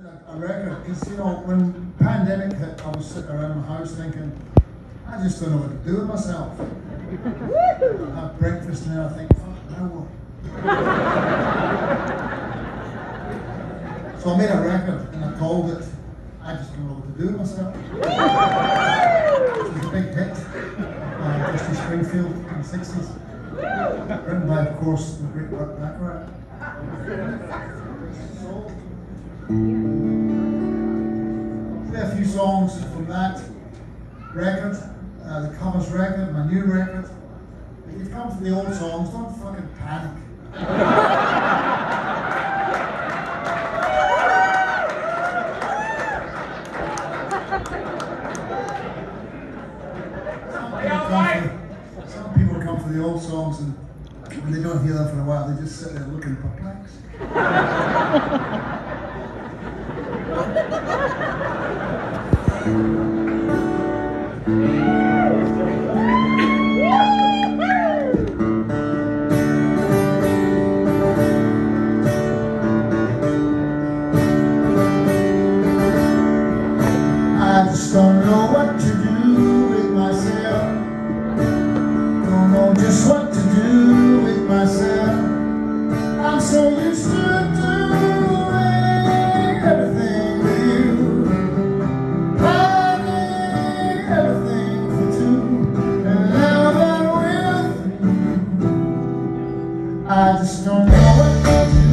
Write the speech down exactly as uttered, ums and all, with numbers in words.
a record, because you know, when the pandemic hit, I was sitting around my house thinking, I just don't know what to do with myself. I have breakfast and then I think, fuck, now what? So I made a record and I called it, I just don't know what to do with myself. It was a big hit by Dusty Springfield in the sixties. Written by, of course, the great Burt Bacharach. Play a few songs from that record, uh, the covers record, my new record. If you've come for the old songs, don't fucking panic. Some people come for the old songs and when they don't hear them for a while, they just sit there looking perplexed. I just don't know what to do with myself. Don't know just what to do with myself. I'm so used to doing everything with you, planning everything for two, and now that we're through, I just don't know what to do.